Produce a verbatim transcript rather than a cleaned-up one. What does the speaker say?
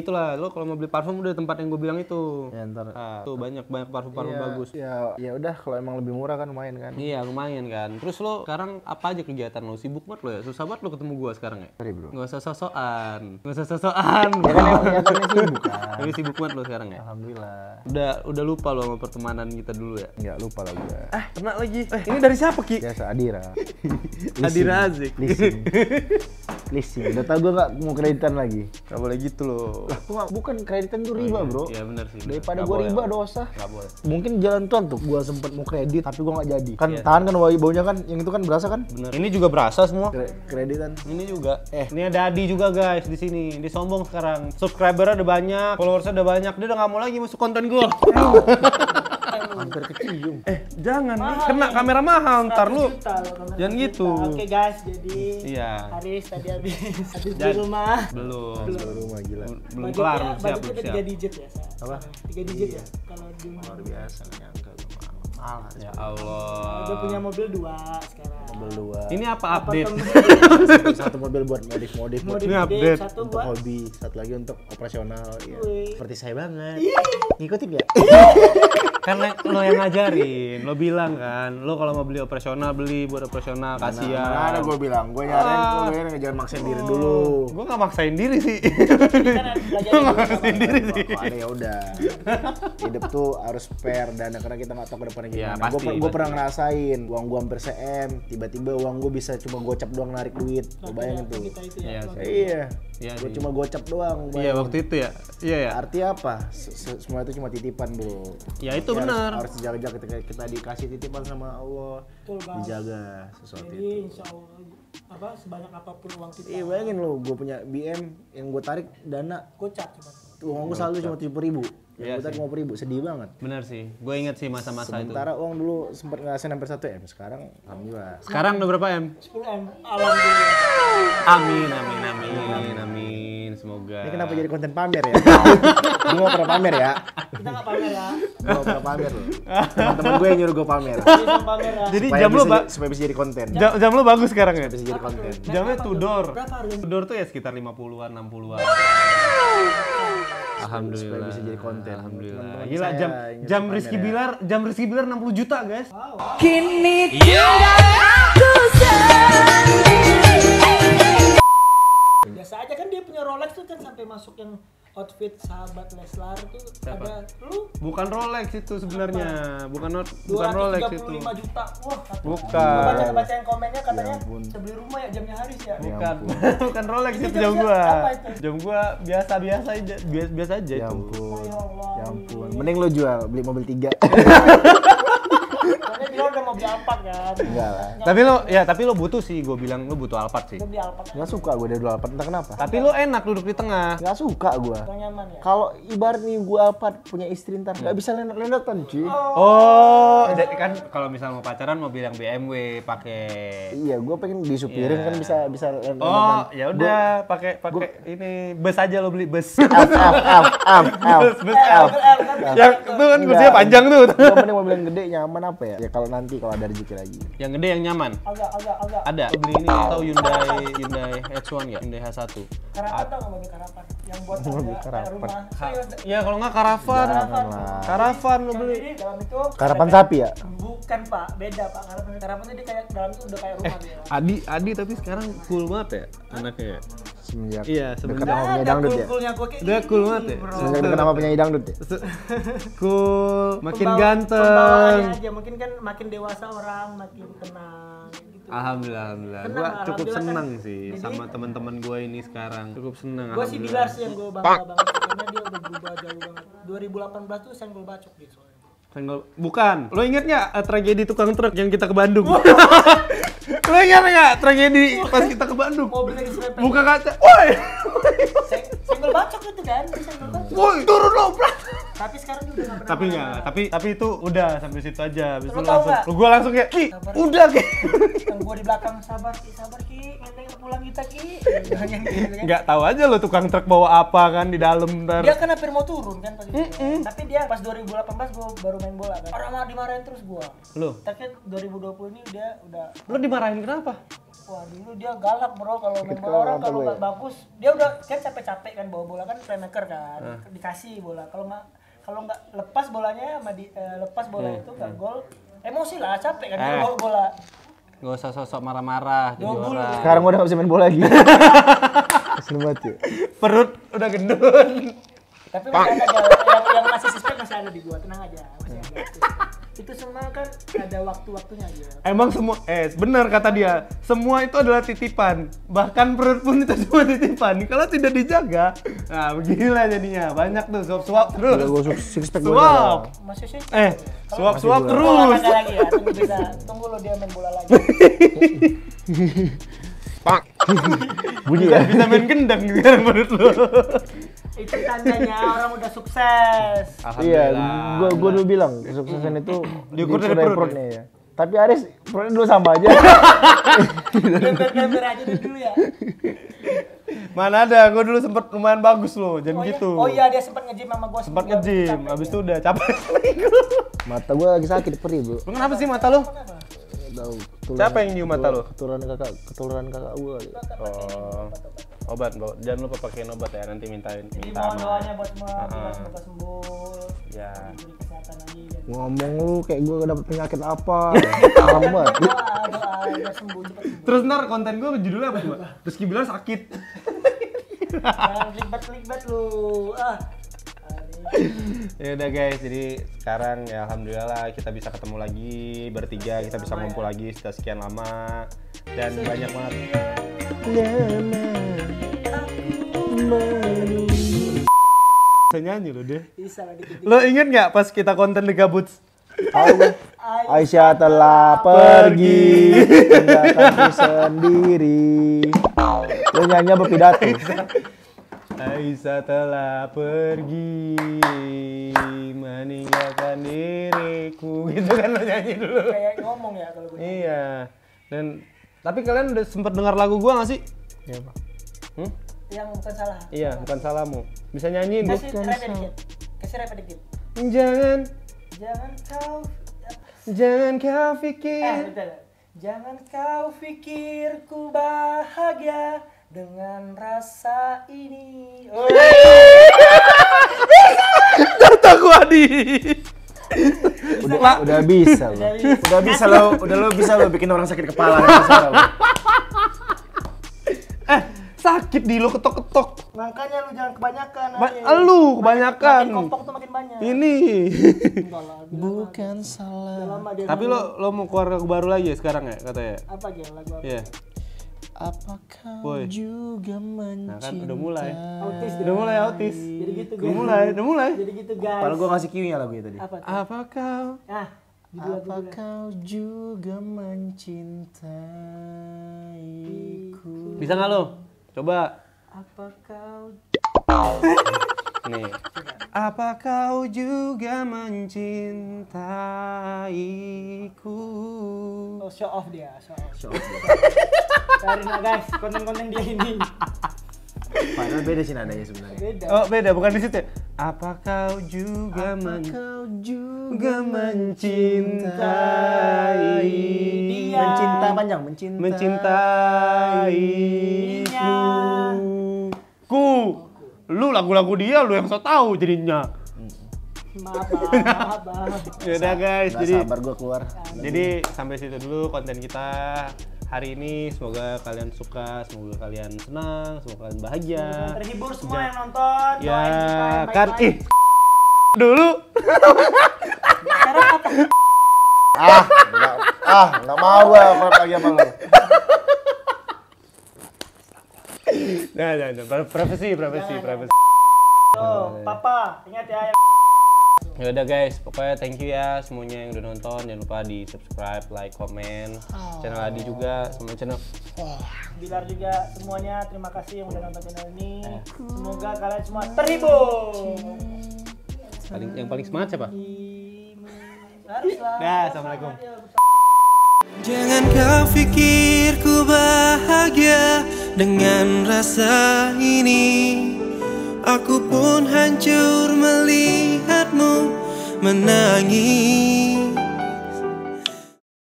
itulah. Lo kalau mau beli parfum udah tempat yang gue bilang itu. Ya ntar. Nah, tuh banyak banyak parfum-parfum ya, bagus. Ya ya udah kalau emang lebih murah kan lumayan kan. Iya lumayan kan. Terus lo sekarang apa aja kegiatan lo? Sibuk banget lo ya? Susah banget lo ketemu gue sekarang ya? Sorry bro. Gak usah sosokan. Gak usah sosokan. Ya kan emang kelihatannya sibuk kan. Tapi sibuk banget lo sekarang ya? Alhamdulillah. Udah udah lupa lo sama pertemanan kita dulu ya? Enggak lupa lah gue. Ah kena lagi. Eh ini dari siapa Ki? Biasa Adira. Adira Azik. Leasing. Leasing. Udah tau gue gak mau kreditan lagi. Gak boleh gitu loh. Lah, bukan kreditan tuh riba bro. Iya benar sih. Daripada gue riba dosa. Gak boleh. Mungkin jalan tuan tuh gue sempet mau kredit tapi gue gak jadi. Kan Iya. tahan kan baunya kan yang itu kan berasa kan? Bener. Ini juga berasa semua. Kre- kreditan. Ini juga. Eh, ini ada Adi juga guys di sini. Dia sombong sekarang. Subscriber udah banyak, followersnya udah banyak. Dia udah nggak mau lagi masuk konten gue. Hampir kecium. Eh, jangan nih. Kena kamera mahal ntar lu. Jangan gitu. Oke guys, jadi Iya. Haris tadi habis habis di Jadi- rumah. Belum. Belum rumah gila. Belum kelar, belum siap, belum budgetnya siap. tiga digit ya. Sa? Apa? tiga digit ya. Kalau di Luar biasa nggak nyangka gue mahal. Mahal. Ya Allah. udah punya mobil dua sekarang. Mobil dua. Ini apa update? Apartemen Satu mobil buat modif-modif. mau buat Ini di update satu untuk buat hobi, satu lagi untuk operasional. Ya. Wih. Seperti saya banget. Ngikutin ya? Karena lo yang ngajarin, lo bilang kan, lo kalau mau beli operasional beli buat operasional, kasihan. Mana ada gue bilang, gue nyaranin, Ah. gue jangan maksain diri dulu. Gue nggak maksain diri sih. kan belajar Gue nggak juga maksain sama- diri sih. Kalau ada ya udah. Hidup tuh harus fair dan karena kita nggak tahu ke depannya Ya, gimana. pasti, Gue pasti. pernah ngerasain uang gue hampir se-em, tiba-tiba uang gue bisa cuma gocap doang narik duit. Lo bayangin tuh. kita itu ya. Iya Kalau- sih. Iya. Iya Gue sih. cuma gocap doang. Iya bayangin. waktu itu ya. Iya ya. Artinya apa? Se- se- Semua itu cuma titipan bro. Ya itu Harus- benar. Harus dijaga-jaga ketika kita dikasih titipan sama Allah. Betul, Bang. Dijaga sesuatu Jadi itu. insya Allah apa sebanyak apapun uang kita. Iya bayangin lo, gue punya B M yang gue tarik dana, Gocap cuma. uang gue selalu cuma tujuh puluh ribu. Iya Yang gue tarik lima puluh ribu, sedih banget. Benar sih. Gue inget sih masa-masa itu. Sementara uang dulu sempat ngerasain hampir satu M, sekarang alhamdulillah. Sekarang udah berapa M? sepuluh M. Alhamdulillah. Amin, amin, amin, amin. Semoga. Ini kenapa jadi konten pamer ya? Gue gak pernah pamer ya. Kita nggak pamer ya. Gue gak pernah pamer loh. Teman-teman gue yang nyuruh gue pamer. Kita pamer ya. Jadi Supaya jam lu bisa, ba- supaya bisa jadi konten. jam, jam lu bagus sekarang ya? Bisa jadi konten. Jamnya Tudor. Berapa harganya? Tudor tuh ya sekitar lima puluhan, enam puluhan. Alhamdulillah. Supaya bisa jadi konten. Alhamdulillah. Teman-teman Gila saya jam yang jam pamer Rizky ya. Bilar, jam Rizky Bilar enam puluh juta, guys. Biasa aja kan dia punya Rolex tuh kan sampai masuk yang outfit sahabat Leslar tuh Siapa? ada lu Bukan Rolex itu sebenarnya. Bukan not- bukan dua ratus Rolex tiga itu. puluh lima juta. Wah, kata- Bukan. Gua baca bacain komennya katanya Ya ampun. sebeli rumah ya jamnya Haris ya. Bukan. Bukan Rolex Itu itu jam jam siapa? gua. Apa itu? Jam gua biasa-biasa aja, biasa, biasa aja Ya itu. ampun. Ya Allah. Ya ampun. Mending lo jual, beli mobil tiga. Soalnya dia udah mau beli Alphard kan. Enggak lah. Tapi lo ya, tapi lo butuh sih, gua bilang lo butuh Alphard sih. Dia beli Alphard. Nggak suka gue dari dua Alphard, entah kenapa. Tapi lo enak duduk di tengah. Nggak suka gue. Kurang nyaman ya. Kalau ibarat nih gue Alphard punya istri ntar nggak bisa lenot-lenotan cuy. Oh, jadi kan kalau misal mau pacaran mobil yang B M W pakai. Iya, gue pengen disupirin Iya. kan bisa bisa lenot-lenotan. Oh, ya udah pakai pakai ini bus aja lo beli bus. F F F F F Bus bus Eh, F. L, L, kan? Yang itu kan kursinya panjang tuh. Gue mending mobil yang gede nyaman apa ya? Ya kalau nanti kalau ada rezeki lagi. Yang gede yang nyaman. Agak agak agak. Ada. Lo beli ini atau Hyundai Hyundai H satu ya? Hyundai H satu. Karapan tau nggak mobil karapan? Yang buat Mobil ada kayak karapan. rumah. Serius. Ya kalau nggak karavan. Jangan lah. Karavan lo Kan beli. jadi dalam itu Karapan sapi ya? bukan pak, beda pak. Karapan karapan itu dia kayak dalam itu udah kayak rumah dia. Adi Adi tapi sekarang cool banget ya anaknya. ya? Semenjak Iya, dekat semenjak sama penyanyi dangdut ya? Cool-coolnya gue kayak Udah gini, cool banget ya? bro. Semenjak dekat sama penyanyi dangdut ya? Se- cool, makin Pembawa- ganteng. pembawaannya aja mungkin kan makin dewasa orang makin tenang gitu. Alhamdulillah, alhamdulillah. Senang, Gua cukup alhamdulillah senang kan. sih Jadi- sama teman-teman gue ini sekarang. Cukup senang. Gue sih Bilar sih yang gue bangga banget karena dia udah berubah jauh banget. dua ribu delapan belas tuh senggol bacok dia soalnya. Senggol. Bukan. Lo inget nggak eh, tragedi tukang truk yang kita ke Bandung? Lo inget nggak tragedi pas kita ke Bandung? Mobilnya diserempet. Buka kaca. Woi, Seng- senggol bacok itu kan, dia senggol bacok. woi, turun lo, Prat. Tapi sekarang dia udah nggak pernah. Tapi nggak, marah-marah. tapi tapi itu udah sampai situ aja. Habis Lo itu tau langsung, nggak? gua langsung kayak, Ki, Sabar. udah Ki. Yang gue di belakang sabar ki, sabar ki, ngeteng pulang kita ki. Hanya gitu kan. Nggak tahu aja lo tukang truk bawa apa kan di dalam ntar. Dia kan hampir mau turun kan pas itu. Tapi dia pas dua ribu delapan belas gue baru main bola kan. Orang malah dimarahin terus gue. Lo, Tapi dua ribu dua puluh ini dia udah lo dimarahin kenapa? Wah dulu dia galak bro kalau main bola Kalau orang apa kalau gue? nggak bagus dia udah kan capek-capek kan bawa bola kan playmaker kan dikasih bola kalau nggak kalau nggak lepas bolanya sama di, eh, lepas bola itu nggak gol emosi lah capek kan Eh. bawa bola. Gak usah sosok marah-marah jadi Dua bulu. orang. Sekarang gua udah gak bisa main bola lagi. Seneng banget ya. Perut udah gendut. Tapi masih ada Jal. yang, yang masih suspek masih ada di gua tenang aja masih ada. Itu, itu semua kan ada waktu-waktunya aja. Emang semua, eh benar kata dia, semua itu adalah titipan. Bahkan perut pun itu semua titipan. Kalau tidak dijaga, nah beginilah jadinya. Banyak tuh suap-suap terus. Gua six pack gua. Suap. Masih sih. Eh, suap-suap Masih terus. Olahraga lagi ya, tunggu bisa, tunggu lo dia main bola lagi. Bunyi Bisa, ya. bisa main gendang sekarang menurut lu. Itu tandanya orang udah sukses. Iya, gua gua dulu bilang kesuksesan itu Diukur dari dari perut perutnya ya. Tapi Aris perutnya dulu sama aja. Gambar-gambar aja dulu ya. Mana ada, gue dulu sempet lumayan bagus loh, jangan Oh, iya? gitu. Oh iya dia sempat nge-gym sama gua. Sempat sebelum nge-gym, capek, abis ya. itu udah capek. Mata gua lagi sakit perih, Bro. Lu kenapa sih mata lu? Kenapa? Tahu. keturunan- Siapa yang nyium mata lu? Keturunan kakak, keturunan kakak gua. Oh, obat, Bo. Jangan lupa pakein obat ya, nanti mintain Jadi minta mohon sama. doanya buat semua Ah. biar semoga sembuh. Ya. Diberi kesehatan lagi dan Ngomong lu kayak gua dapet penyakit apa? Amat. doa doa biar sembuh cepat sembuh. Terus ntar konten gue judulnya apa coba? Rizky bilang sakit. Jangan ribet-ribet lu. Ah. Ya udah guys, jadi sekarang ya alhamdulillah kita bisa ketemu lagi bertiga, kita bisa ngumpul lagi setelah sekian lama dan banyak banget. Bisa nyanyi lo deh. Bisa lah dikit. Lo inget nggak pas kita konten The Gabuts? Tahu gua. Aisyah telah pergi tinggalkanku sendiri. Lu nyanyi apa pidato? Aisyah telah pergi meninggalkan diriku, gitu kan lo nyanyi dulu. Kayak ngomong ya kalau gue. Iya. Dan tapi kalian udah sempet dengar lagu gua nggak sih? Iya, Pak. Hmm? Yang bukan salah. Iya, bukan salahmu. Bisa nyanyiin, Bu? Kasih rap dikit. Kasih rap dikit. Jangan, Jangan kau jangan kau Eh, pikir. bentar. Jangan kau pikir ku bahagia dengan rasa ini. Oh, Kata gua di. Udah, udah bisa lo. Udah bisa lo, udah lo bisa lo bikin orang sakit kepala. Terserah lo. Eh, sakit di lo ketok-ketok. makanya lu jangan kebanyakan. Ba- Ari. Lu kebanyakan. Makin kompok tuh makin banyak. Ini. Enggak lah, gila Bukan lah. salah. Udah lama dia Tapi dulu. lo lo mau keluar lagu baru lagi ya sekarang ya katanya? apa aja lagu apa? Iya. Apakah Boy. juga mencintai? Nah kan udah mulai. Autis Udah mulai autis. Jadi gitu Udah guys. mulai, udah mulai. Jadi gitu guys. Kalau gua ngasih cue-nya lagu itu tadi. apa tuh? Apa kau? Ah, judul lagu Apa gue. kau juga mencintaiku? Bisa nggak lo? Coba. Apa kau Nih. Apa kau juga mencintaiku? Oh, show off dia, show off. Show off. Cari lah guys, konten-konten dia ini. Padahal beda sih nadanya sebenarnya. Beda. Oh beda, bukan di situ. Apa kau juga men Kau juga mencintai Dia. mencinta panjang, mencinta. mencintaiku. Ku, lu lagu-lagu dia lu yang so tahu jadinya. Maaf, Bang. maaf, Bang. Yaudah guys, Nggak jadi sabar gua keluar. jadi sampai situ dulu konten kita hari ini. Semoga kalian suka, semoga kalian senang, semoga kalian bahagia. Terhibur semua yang nonton. Ya Doain kita yang kan, baik-baik. ih dulu. Sekarang apa? Ah, enggak, ah, enggak mau gua collab lagi sama lu. Nah, nah, nah, profesi, profesi, profesi. Oh, papa, ingat ya. Ya udah guys, pokoknya thank you ya semuanya yang udah nonton. Jangan lupa di subscribe, like, komen. Channel Adi juga, sama channel. Bilar juga semuanya. Terima kasih yang udah nonton channel ini. Semoga kalian semua terhibur. Paling yang paling semangat siapa? Haruslah. Dah, assalamualaikum. Jangan kau pikir ku bahagia dengan rasa ini. Aku pun hancur melihatmu menangis.